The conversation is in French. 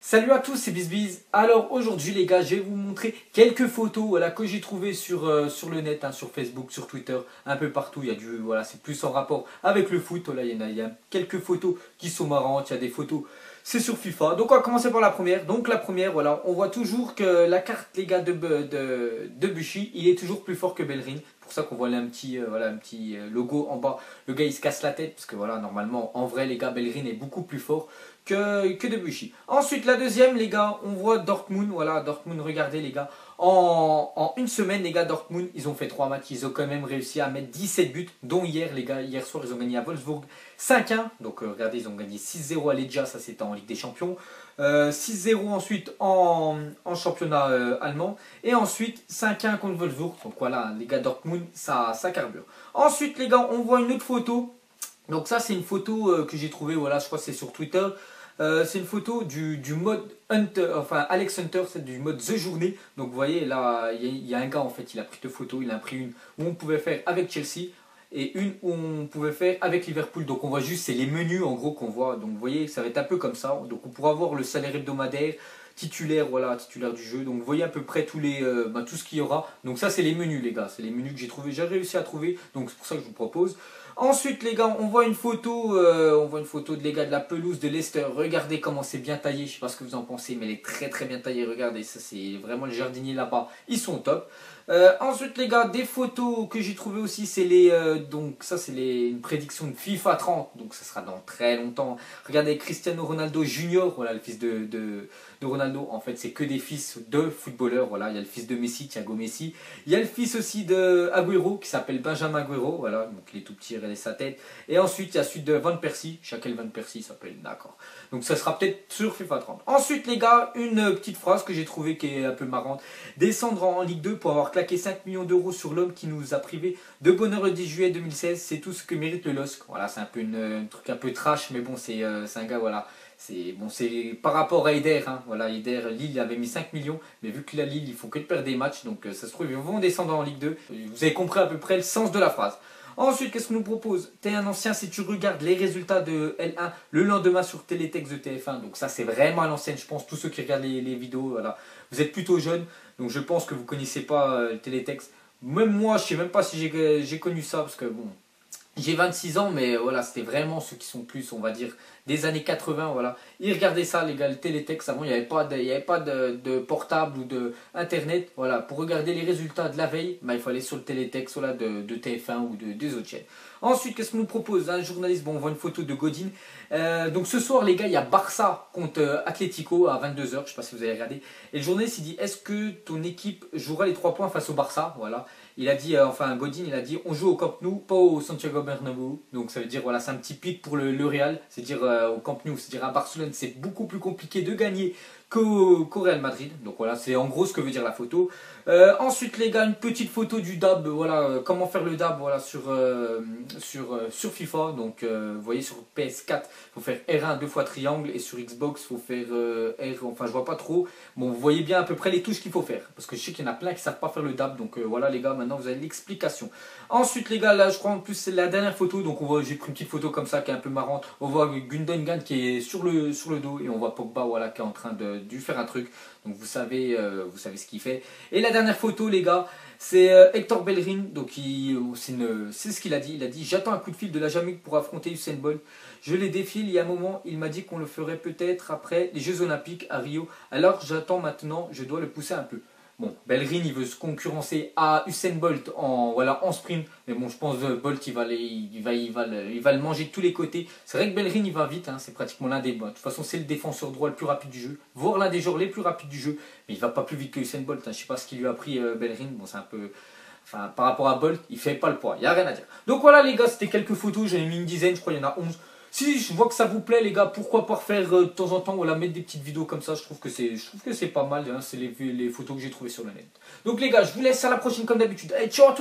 Salut à tous, c'est BizBiz. Alors aujourd'hui les gars, je vais vous montrer quelques photos voilà, que j'ai trouvées sur le net, hein, sur Facebook, sur Twitter, un peu partout. Il y a voilà, c'est plus en rapport avec le foot. Voilà, il y a quelques photos qui sont marrantes, il y a des photos, c'est sur FIFA. Donc on va commencer par la première. Donc la première, voilà, on voit toujours que la carte les gars de Bushi, il est toujours plus fort que Bellerin. Pour ça qu'on voit là un petit logo en bas. Le gars il se casse la tête parce que voilà, normalement en vrai les gars, Bellerin est beaucoup plus fort que Debuchy. Ensuite, la deuxième, les gars, on voit Dortmund. Voilà, Dortmund, regardez, les gars. En une semaine, les gars, Dortmund, ils ont fait 3 matchs. Ils ont quand même réussi à mettre 17 buts, dont hier, les gars. Hier soir, ils ont gagné à Wolfsburg 5-1. Donc, regardez, ils ont gagné 6-0 à Legia. Ça, c'était en Ligue des Champions. 6-0 ensuite en championnat allemand. Et ensuite, 5-1 contre Wolfsburg. Donc, voilà, les gars, Dortmund, ça carbure. Ensuite, les gars, on voit une autre photo. Donc, ça, c'est une photo que j'ai trouvée. Voilà, je crois que c'est sur Twitter. C'est une photo du mode Hunter, enfin Alex Hunter, c'est du mode The Journée. Donc vous voyez là, il y a un gars en fait, il a pris deux photos, il a pris une où on pouvait faire avec Chelsea et une où on pouvait faire avec Liverpool. Donc on voit juste, c'est les menus en gros qu'on voit. Donc vous voyez, ça va être un peu comme ça. Donc on pourra voir le salaire hebdomadaire, titulaire, voilà, titulaire du jeu. Donc vous voyez à peu près tous les, tout ce qu'il y aura. Donc ça c'est les menus les gars, c'est les menus que j'ai trouvé, j'ai réussi à trouver. Donc c'est pour ça que je vous propose. Ensuite les gars, on voit une photo de les gars de la pelouse de Leicester. Regardez comment c'est bien taillé, je sais pas ce que vous en pensez, mais elle est très très bien taillée. Regardez, ça c'est vraiment les jardiniers là-bas, ils sont top. Ensuite les gars, des photos que j'ai trouvé aussi, c'est donc ça c'est une prédiction de FIFA 30, donc ça sera dans très longtemps. Regardez Cristiano Ronaldo Junior, voilà le fils de Ronaldo. En fait c'est que des fils de footballeurs, voilà, il y a le fils de Messi, Thiago Messi, il y a le fils aussi de Agüero qui s'appelle Benjamin Agüero, voilà, donc il est tout petit, regardez sa tête. Et ensuite il y a celui de Van Persie, Shaquille Van Persie s'appelle, d'accord. Donc ça sera peut-être sur FIFA 30. Ensuite les gars, une petite phrase que j'ai trouvée qui est un peu marrante. Descendre en Ligue 2 pour avoir claqué 5 millions d'euros sur l'homme qui nous a privé de bonheur le 10 juillet 2016, c'est tout ce que mérite le LOSC. Voilà, c'est un peu un truc un peu trash, mais bon, c'est un gars, voilà. C'est par rapport à Eder, hein, voilà, Eder, Lille avait mis 5 millions, mais vu que la Lille, ils font que de perdre des matchs, donc ça se trouve, ils vont descendre en Ligue 2. Vous avez compris à peu près le sens de la phrase. Ensuite, qu'est-ce qu'on nous propose? T'es un ancien si tu regardes les résultats de L1 le lendemain sur Télétexte de TF1. Donc ça, c'est vraiment à l'ancienne, je pense, tous ceux qui regardent les vidéos, voilà. Vous êtes plutôt jeunes, donc je pense que vous ne connaissez pas le Télétexte. Même moi, je ne sais même pas si j'ai connu ça, parce que bon, j'ai 26 ans, mais voilà, c'était vraiment ceux qui sont plus, on va dire, des années 80, voilà. Ils regardaient ça, les gars, le télétexte. Avant, il n'y avait pas de portable ou de internet. Voilà, pour regarder les résultats de la veille, bah, il fallait sur le télétexte voilà, de TF1 ou des autres chaînes. Ensuite, qu'est-ce qu'on nous propose? Un journaliste, bon, on voit une photo de Godin. Donc ce soir, les gars, il y a Barça contre Atlético à 22h. Je ne sais pas si vous avez regardé. Et le journaliste, il dit, est-ce que ton équipe jouera les 3 points face au Barça? Voilà. Il a dit, enfin Godin, il a dit, on joue au Camp Nou, pas au Santiago Bernabéu. Donc ça veut dire, voilà, c'est un petit pic pour le Real. C'est-à-dire au Camp Nou, c'est-à-dire à Barcelone, c'est beaucoup plus compliqué de gagner qu'au Real Madrid. Donc voilà, c'est en gros ce que veut dire la photo. Ensuite les gars, une petite photo du DAB, voilà, comment faire le DAB voilà, sur FIFA. Donc vous voyez sur PS4, il faut faire R1 2 fois triangle et sur Xbox, il faut faire R, enfin je vois pas trop. Bon, vous voyez bien à peu près les touches qu'il faut faire. Parce que je sais qu'il y en a plein qui ne savent pas faire le DAB. Donc voilà les gars, maintenant vous avez l'explication. Ensuite les gars, là je crois en plus c'est la dernière photo. Donc j'ai pris une petite photo comme ça qui est un peu marrante. On voit Gundogan qui est sur le dos et on voit Pogba voilà, qui est en train de faire un truc. Donc vous savez ce qu'il fait. Et la dernière photo les gars, c'est Hector Bellerin. Donc c'est ce qu'il a dit. Il a dit, j'attends un coup de fil de la Jamaïque pour affronter Usain Bolt. Je l'ai défié il y a un moment, il m'a dit qu'on le ferait peut-être après les Jeux Olympiques à Rio. Alors j'attends maintenant, je dois le pousser un peu. Bon, Bellerin il veut se concurrencer à Usain Bolt en sprint, mais bon je pense que Bolt il va le manger de tous les côtés. C'est vrai que Bellerin il va vite, hein, c'est pratiquement l'un des bons. De toute façon c'est le défenseur droit le plus rapide du jeu, voire l'un des joueurs les plus rapides du jeu, mais il va pas plus vite que Usain Bolt. Hein. Je sais pas ce qu'il lui a pris Bellerin, bon c'est un peu... Enfin, par rapport à Bolt, il fait pas le poids, il n'y a rien à dire. Donc voilà les gars, c'était quelques photos, j'en ai mis une dizaine, je crois qu'il y en a 11. Si je vois que ça vous plaît les gars, pourquoi pas refaire de temps en temps, voilà, mettre des petites vidéos comme ça, je trouve que c'est pas mal, hein, c'est les photos que j'ai trouvées sur le net. Donc les gars, je vous laisse à la prochaine comme d'habitude. Allez, ciao à tous.